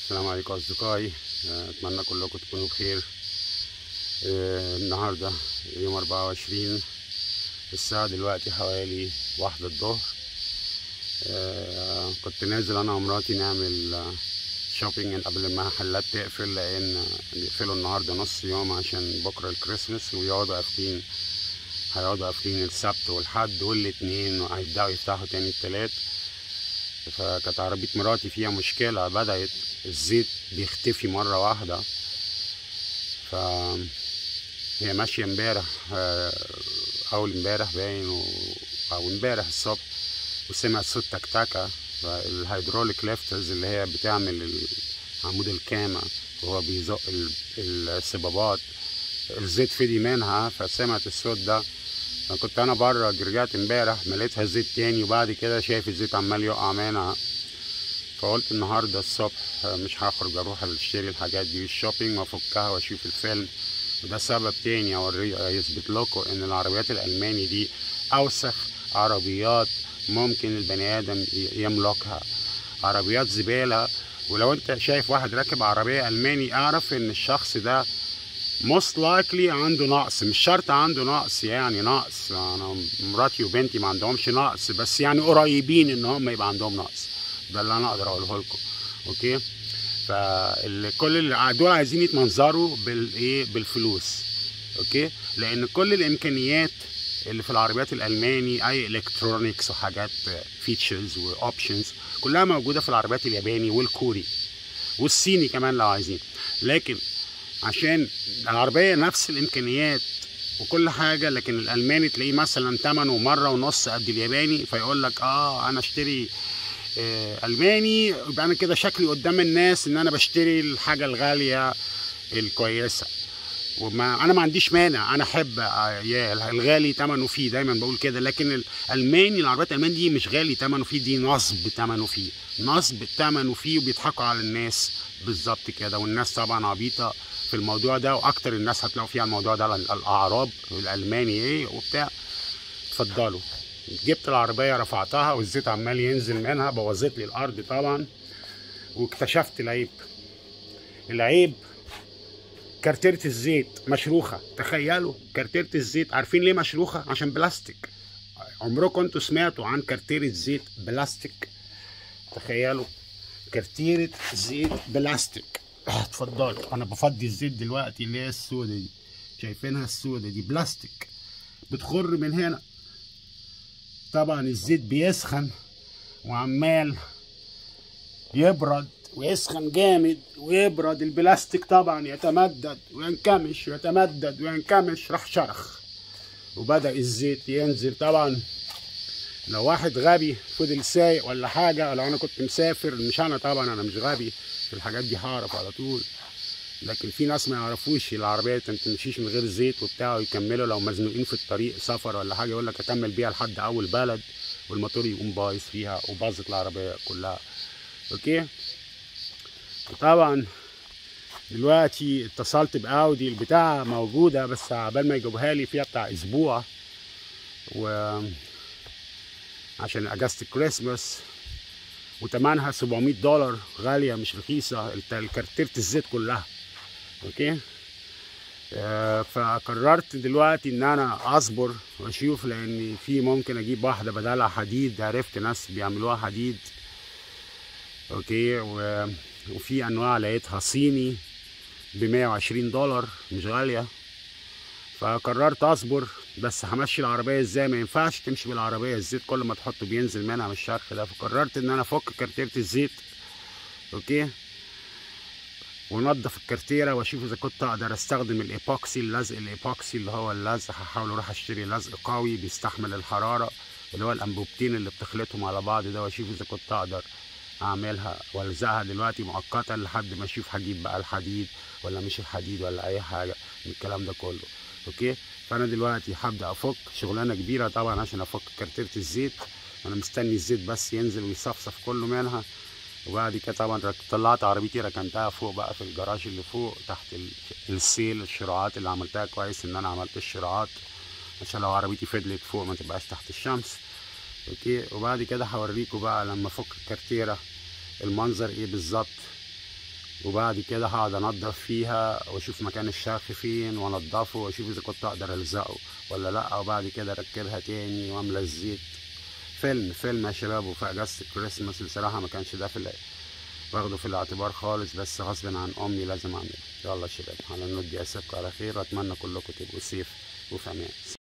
السلام عليكم أصدقائي. أتمنى كلكم تكونوا بخير. النهاردة يوم 24، الساعة دلوقتي حوالي 1 الظهر. كنت نازل أنا ومراتي نعمل شوبينج قبل ما المحلات تقفل، لأن بيقفلوا النهاردة نص يوم عشان بكرة الكريسماس، ويقعدوا قافلين السبت والحد والاثنين، وهيبدأوا يفتحوا تاني التلات. فكانت عربية مراتي فيها مشكلة، بدأت الزيت بيختفي مرة واحدة. فهي ماشية امبارح، أول امبارح باين أو امبارح الصبح، وسمعت صوت تكتكة. فالهيدروليك ليفترز اللي هي بتعمل عمود الكامة وهو بيزق الصبابات، الزيت فدي منها، فسمعت الصوت ده. كنت انا بره، رجعت امبارح مليتها زيت تاني، وبعد كده شايف الزيت عمال يقع منها. فقلت النهارده الصبح مش هخرج اروح اشتري الحاجات دي الشوبينج وافكها واشوف الفيلم. وده سبب تاني يثبت لكم ان العربيات الالماني دي اوسخ عربيات ممكن البني ادم يملكها. عربيات زباله. ولو انت شايف واحد راكب عربيه الماني، اعرف ان الشخص ده most likely عنده نقص. مش شرط عنده نقص، يعني نقص، انا مراتي وبنتي ما عندهمش نقص، بس يعني قريبين ان هم يبقى عندهم نقص. ده اللي انا اقدر اقوله لكم. اوكي، فكل اللي دول عايزين يتمنظروا بالفلوس. اوكي، لان كل الامكانيات اللي في العربيات الالماني، اي الكترونكس وحاجات فيتشرز واوبشنز، كلها موجوده في العربيات الياباني والكوري والصيني كمان لو عايزين. لكن عشان العربية نفس الإمكانيات وكل حاجة، لكن الألماني تلاقيه مثلا ثمنه مرة ونص قد الياباني، فيقول لك أنا أشتري ألماني، يبقى أنا كده شكلي قدام الناس إن أنا بشتري الحاجة الغالية الكويسة. أنا ما عنديش مانع، أنا أحب الغالي ثمنه فيه، دايما بقول كده. لكن الألماني، العربيات الألماني دي مش غالي ثمنه فيه، دي نصب ثمنه فيه، وبيضحكوا على الناس بالظبط كده. والناس طبعا عبيطة في الموضوع ده، واكتر الناس هتلاقوا فيها الموضوع ده الاعراب الالماني وبتاع. اتفضلوا. جبت العربيه رفعتها والزيت عمال ينزل منها، بوظت لي الارض طبعا. واكتشفت العيب كارتيرة الزيت مشروخه. تخيلوا، كارتيرة الزيت، عارفين ليه مشروخه؟ عشان بلاستيك. عمركم انتوا سمعتوا عن كارتيرة زيت بلاستيك؟ تخيلوا، كارتيرة زيت بلاستيك. اتفضلوا، انا بفضي الزيت دلوقتي اللي هي السودة دي، شايفينها السودة دي بلاستيك، بتخر من هنا. طبعا الزيت بيسخن وعمال يبرد ويسخن جامد ويبرد، البلاستيك طبعا يتمدد وينكمش ويتمدد وينكمش، راح شرخ وبدأ الزيت ينزل. طبعا لو واحد غبي فضل سايق ولا حاجة، لو انا كنت مسافر، مش انا طبعا، انا مش غبي في الحاجات دي، هعرف على طول. لكن في ناس ما يعرفوش العربيه ما تمشيش من غير زيت وبتاع، ويكملوا لو مزنوقين في الطريق سفر ولا حاجه، يقول لك اكمل بيها لحد اول بلد، والموتور يقوم بايظ فيها وباظت العربيه كلها. اوكي، طبعا دلوقتي اتصلت باودي، البتاعه موجوده بس عبال ما يجيبوها لي فيها بتاع اسبوع، عشان اجازه الكريسماس، وتمنها $700، غاليه مش رخيصه، كارتيرة الزيت كلها. اوكي، فقررت دلوقتي ان انا اصبر واشوف، لان في ممكن اجيب واحده بدلها حديد، عرفت ناس بيعملوها حديد. اوكي، وفي انواع لقيتها صيني ب$120، مش غاليه. فقررت اصبر، بس همشي العربيه ازاي؟ ما ينفعش تمشي بالعربيه الزيت كل ما تحطه بينزل منها من الشرخ ده. فقررت ان انا افك كارتيرة الزيت. اوكي، ونضف الكارتيره واشوف اذا كنت اقدر استخدم الايبوكسي، اللزق الايبوكسي اللي هو اللزق. هحاول اروح اشتري لزق قوي بيستحمل الحراره، اللي هو الانبوبتين اللي بتخلطهم على بعض ده، واشوف اذا كنت اقدر اعملها والزقها دلوقتي مؤقتا لحد ما اشوف هجيب بقى الحديد ولا مش الحديد ولا اي حاجه من الكلام ده كله. اوكي، فانا دلوقتي هبدا افك، شغلانه كبيره طبعا عشان افك كارتيرة الزيت. انا مستني الزيت بس ينزل ويصفصف كله منها، وبعد كده طبعا طلعت عربيتي ركنتها فوق بقى في الجراج اللي فوق تحت السيل. الشراعات اللي عملتها كويس ان انا عملت الشراعات عشان لو عربيتي فضلت فوق ما تبقاش تحت الشمس. اوكي، وبعد كده هوريكم بقى لما افك الكارتيرة المنظر ايه بالظبط، وبعد كده هقعد انضف فيها واشوف مكان الشرخ فين وانضفه واشوف اذا كنت اقدر الزقه ولا لا، وبعد كده اركبها تاني واملى الزيت. فيلم يا شباب. وفي اجازة الكريسماس بصراحة ما كانش ده واخده في الاعتبار خالص، بس غصب عن امي لازم اعمله. يلا يا شباب، على النود دي اسيبكم على خير، واتمنى كلكم تبقوا سيف وفي امان.